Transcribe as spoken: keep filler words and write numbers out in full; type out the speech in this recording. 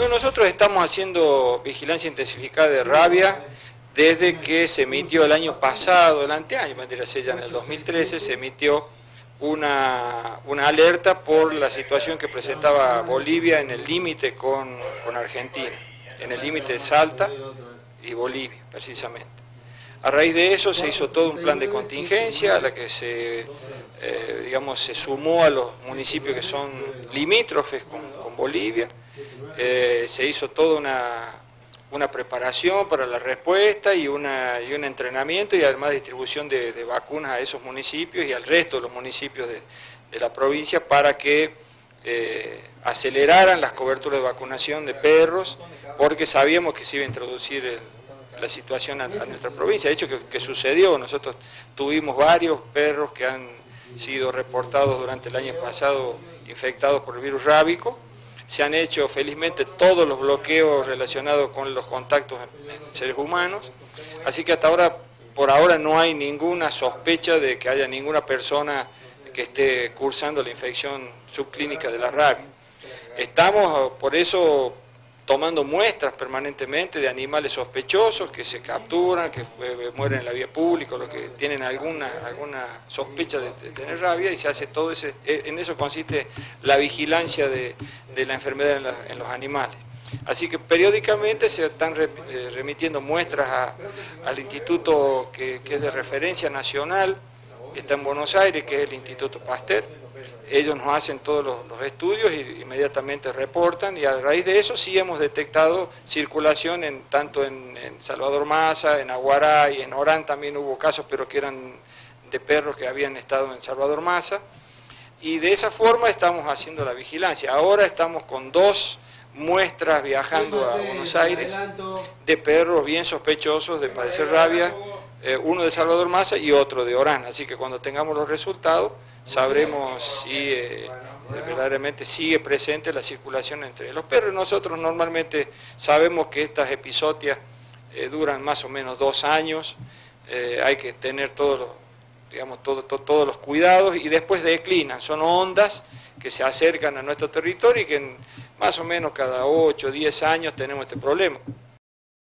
No, nosotros estamos haciendo vigilancia intensificada de rabia desde que se emitió el año pasado, el anteaño, ya en el dos mil trece, se emitió una, una alerta por la situación que presentaba Bolivia en el límite con, con Argentina, en el límite de Salta y Bolivia, precisamente. A raíz de eso se hizo todo un plan de contingencia, a la que se, eh, digamos, se sumó a los municipios que son limítrofes con, con Bolivia, eh, se hizo toda una, una preparación para la respuesta y, una, y un entrenamiento y además distribución de, de vacunas a esos municipios y al resto de los municipios de, de la provincia para que eh, aceleraran las coberturas de vacunación de perros, porque sabíamos que se iba a introducir el, la situación a, a nuestra provincia. De hecho, que, que sucedió, nosotros tuvimos varios perros que han sido reportados durante el año pasado infectados por el virus rábico. Se han hecho felizmente todos los bloqueos relacionados con los contactos en seres humanos, así que hasta ahora, por ahora no hay ninguna sospecha de que haya ninguna persona que esté cursando la infección subclínica de la rabia. Estamos por eso tomando muestras permanentemente de animales sospechosos que se capturan, que eh, mueren en la vía pública, o los que tienen alguna alguna sospecha de, de tener rabia, y se hace todo ese, en eso consiste la vigilancia de, de la enfermedad en, la, en los animales. Así que periódicamente se están re, eh, remitiendo muestras a, al instituto que, que es de referencia nacional, que está en Buenos Aires, que es el Instituto Pasteur. Ellos nos hacen todos los, los estudios y inmediatamente reportan, y a raíz de eso sí hemos detectado circulación en, tanto en, en Salvador Massa, en Aguará y en Orán también hubo casos, pero que eran de perros que habían estado en Salvador Massa, y de esa forma estamos haciendo la vigilancia. Ahora estamos con dos muestras viajando a Buenos Aires de perros bien sospechosos de padecer rabia, eh, uno de Salvador Massa y otro de Orán, así que cuando tengamos los resultados sabremos si eh, verdaderamente sigue presente la circulación entre los perros. Nosotros normalmente sabemos que estas episodias eh, duran más o menos dos años, eh, hay que tener todos los, digamos, todo, todo, todos los cuidados, y después declinan, son ondas que se acercan a nuestro territorio y que en, más o menos cada ocho o diez años tenemos este problema.